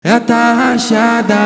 É tá rachada.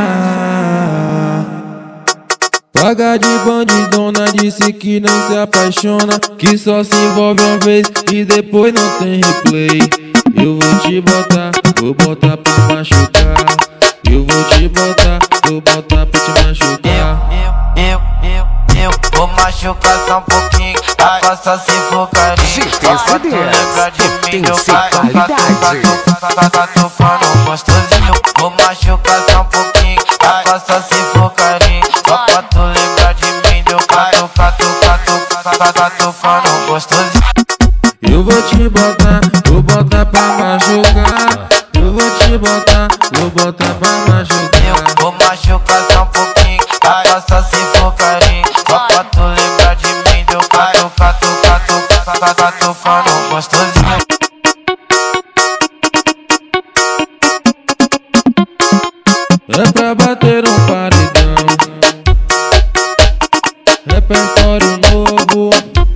Paga de bandidona, disse que não se apaixona, que só se envolve uma vez e depois não tem replay. Eu vou te botar, vou botar pra machucar. Eu vou te botar, vou botar pra te machucar. Eu vou machucar só um pouquinho, agora só se for carinho. Só pra tu lembrar de mim, meu pai, tá tocando gostosinho. Vou machucar só um pouquinho, agora só se for carinho. Só pra tu lembrar de mim, meu pai, tá tocando gostosinho. Eu vou te botar, vou botar pra machucar. Eu vou te botar, vou botar pra machucar. Eu vou machucar só um pouquinho, agora só se for carinho. Só pra tu lembrar de mim, meu pai, tá tocando gostosinho. É pra bater um paredão, repertório novo.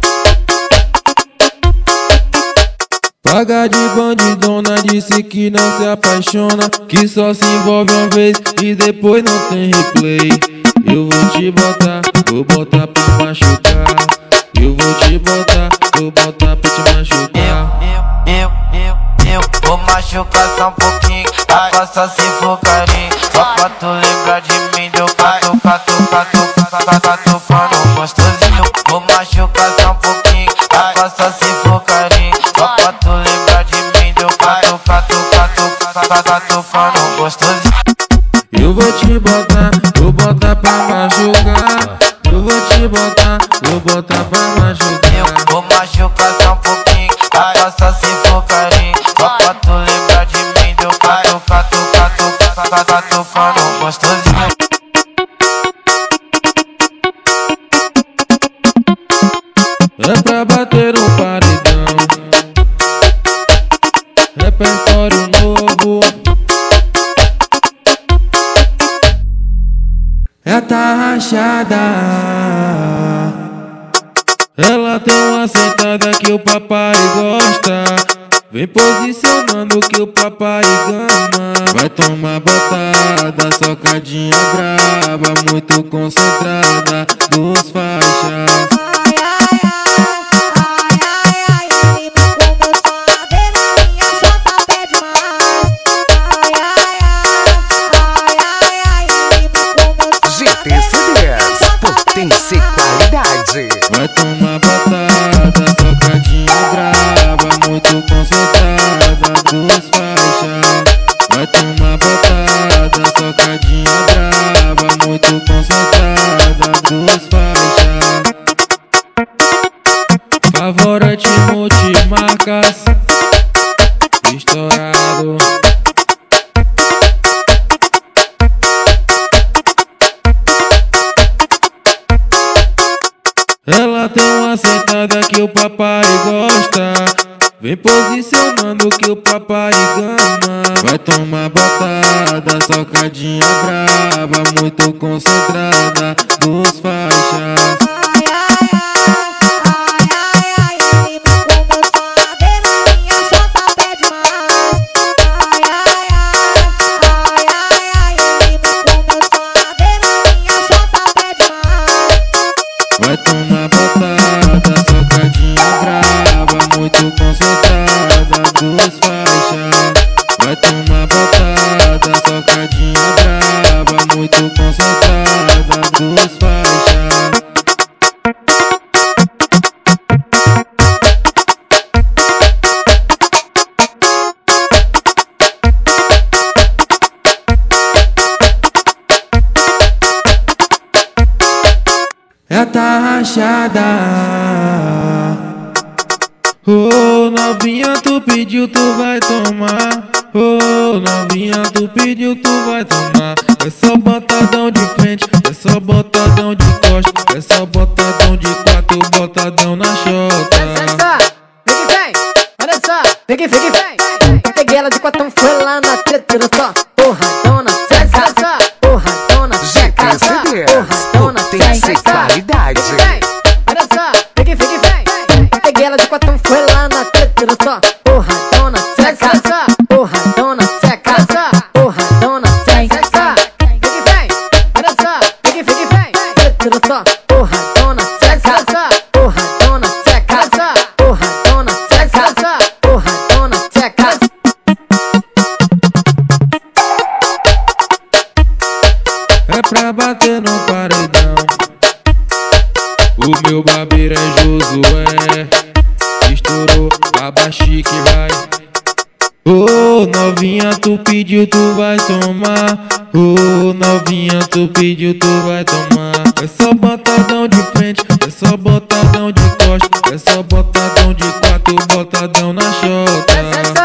Paga de bandidona, disse que não se apaixona, que só se envolve uma vez e depois não tem replay. Eu vou te botar, vou botar pra machucar. Eu vou te botar, vou botar pra te machucar. Eu vou machucar só um pouquinho, agora só se for carinho. Só pra tu lembrar de mim, meu pai, tá tocando gostosinho. Vou machucar só um pouquinho, agora só se for carinho. Só pra tu lembrar de mim, meu pai, tá tocando gostosinho. Eu vou te botar, vou botar pra machucar. Eu vou te botar, vou botar pra machucar. Eu vou machucar só um pouquinho, agora só se for carinho. Só pra tu lembrar de mim, meu pai, tá tocando gostosinho. É pra bater um paredão, repertório novo. É tá rachada. Ela tem uma sentada que o papai gosta. Vem posicionando que o papai gama. Vai tomar botada, socadinha braba, muito concentrada nos faixas. Potência e qualidade. Vai tomar botada, socadinha brava, muito concentrada dos faixas. Vai tomar botada, socadinha brava, muito concentrada dos faixas. Favorite multimarcas, estourado. Ela tem uma sentada que o papai gosta. Vem posicionando que o papai gama. Vai tomar botada, socadinha brava, muito concentrada nos faixas. Vai tomar botada, socadinha brava, muito concentrada dos faixas. Vai tomar botada, socadinha brava, muito concentrada dos faixas. É tá rachada. Oh, novinha, tu pediu, tu vai tomar. Oh, novinha, tu pediu, tu vai tomar. É só botadão de frente, é só botadão de costa, é só botadão de quatro, botadão na chota. Olha só, vem que vem. Peguei ela de quatão, foi lá na treta, olha só. Porradona, sai, sai, sai. Porradona, GT CDs, potência e qualidade. Olha só, vem que vem. Peguei ela de quatão, foi lá na treta, olha só. Porradona, sai, sai, sai. Porradona, sai, sai. Porradona. pra bater no paredão. O meu barbeiro é Josué, estourou, abaixa que vai. Ô novinha, tu pediu, tu vai tomar. Ô novinha, tu pediu, tu vai tomar. É só botadão de frente, é só botadão de costa, é só botadão de quatro, botadão na chota.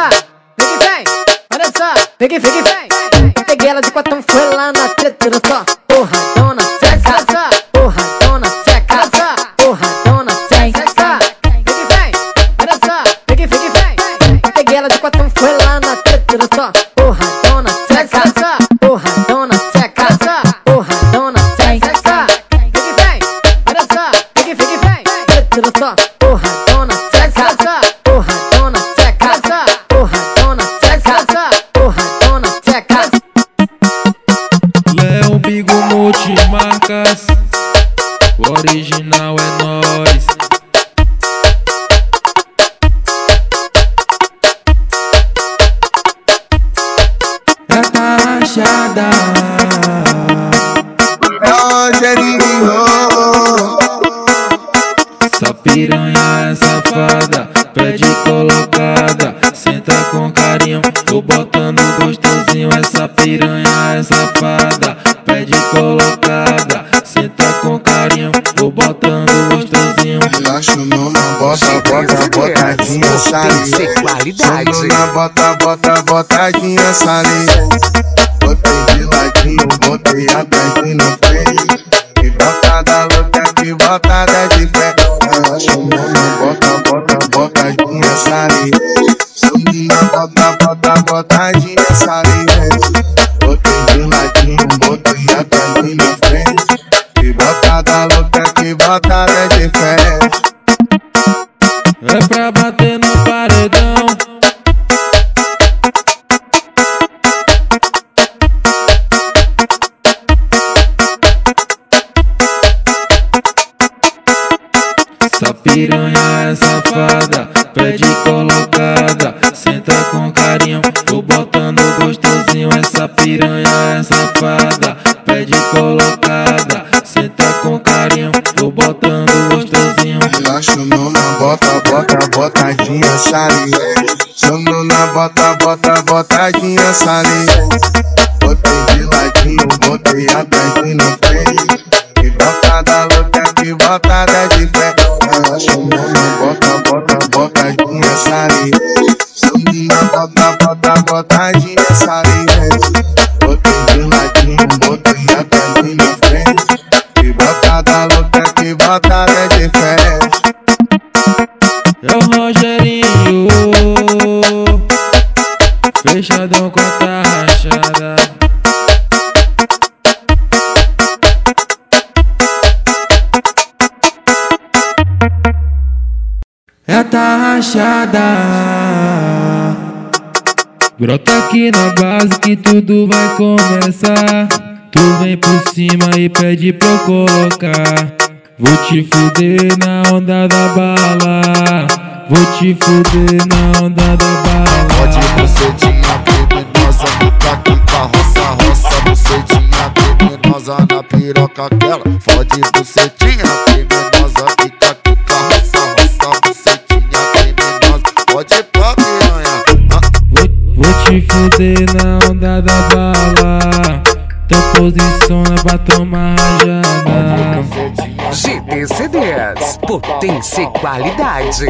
Olha só, vem. Peguei ela de quatro, foi lá na treta, olha só. Porradona, seca, olha só. Porradona, seca, olha só. Porradona, seca. Vem, olha só, vem. Peguei ela de quatro, foi lá na treta, olha só. Porradona, seca, olha só. Porradona, seca, olha só. Porradona, seca. Vem, olha só, vem. Treta, olha só. Porradona, seca, olha só. Porradona, seca, olha só. Porradona, seca, olha só. Porradona, seca. Léo Bigo Multimarcas, o original é nóis. É tá rachada. É o Rogerinho. Essa piranha é safada, pede colocada, senta com carinho, tô botando gostosinho. Essa piranha é safada, pede colocada, senta com carinho, tô botando gostosinho. Relaxo numa botadinha saliente. Numa botadinha saliente. Botei de ladinho, botei atrás e na frente. Que botada louca, que botada de fé. Relaxo numa botadinha saliente. Numa botadinha saliente. Botei de ladinho, botei atrás e na frente. Que botada louca, que botada de fé. É pra bater no paredão. Essa piranha é safada, pede colocada, senta com carinho, tô botando gostosinho. Essa piranha é safada, pede colocada, senta com carinho, tô botando gostosinho. Relaxo numa botadinha saliente. Sono na botadinha saliente. Botei de ladinho, botei atrás e na frente. Que botada louca, que botada de fé. Relaxo numa botadinha saliente. Sono na botadinha saliente. Botei de ladinho, botei atrás e na frente. Que botada louca, que botada de fé. É o Rogerinho, fechadão com a tá rachada. É tá rachada. Brota aqui na base que tudo vai começar. Tu vem por cima e pede pra eu colocar. Vou te fuder na onda da bala. Vou te fuder na onda da bala. Pode bucetinha criminosa, fica aqui com a roça, bucetinha criminosa na piroca aquela. Fode bucetinha criminosa, fica aqui com a roça, bucetinha criminosa. Pode pôr piranha. Vou te fuder na onda da bala. Tua posiciona pra tomar rajada. GT CDs, potência e qualidade.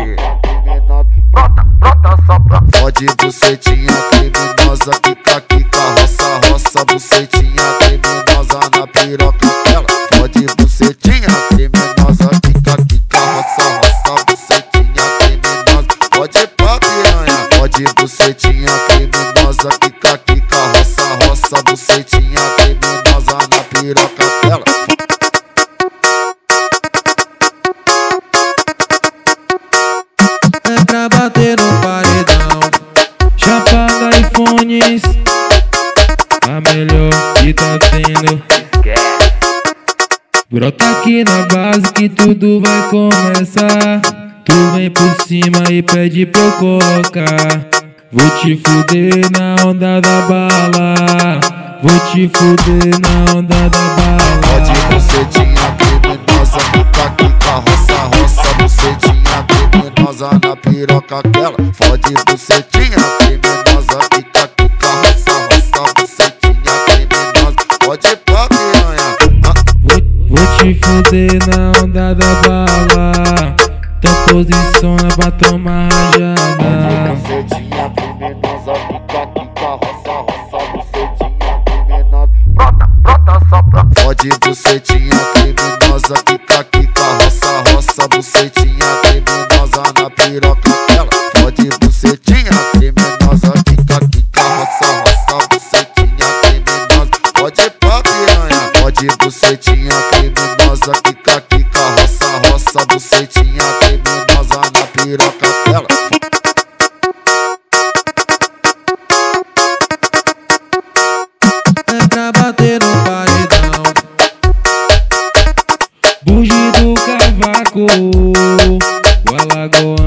Brota só pra fode bucetinha criminosa, fica aqui com a roça, bucetinha criminosa na piroca dela. Fode bucetinha criminosa, fica aqui com a roça, bucetinha criminosa. Pode pôr piranha. Fode bucetinha criminosa, fica aqui com a roça, bucetinha criminosa na piroca dela. É pra bater no paredão. Chapada iPhones, a melhor que tá tendo. Brota aqui na base que tudo vai começar. Tu vem por cima e pede pra eu colocar. Vou te fuder na onda da bala. vou te fuder na onda da bala. Pode bucetinha criminosa, quica, quica, roça, roça, bucetinha criminosa na piroca aquela. Fode bucetinha criminosa, quica, quica, roça, roça, bucetinha criminosa. Pode pá, piranha. Vou te fuder na onda da bala. Então posiciona pra tomar rajada. Bucetinha criminosa, quica, quica, roça, roça, bucetinha criminosa. Brota, brota, sopra. Fode bucetinha criminosa, quica, quica, roça, roça, bucetinha criminosa na piroca dela. Fode bucetinha criminosa, quica, quica, roça, roça, bucetinha criminosa. Pode pá, piranha. Fode bucetinha criminosa, quica, quica, roça, roça, bucetinha criminosa na piroca dela. É pra bater no paredão, bugido cavaco, o alagoano.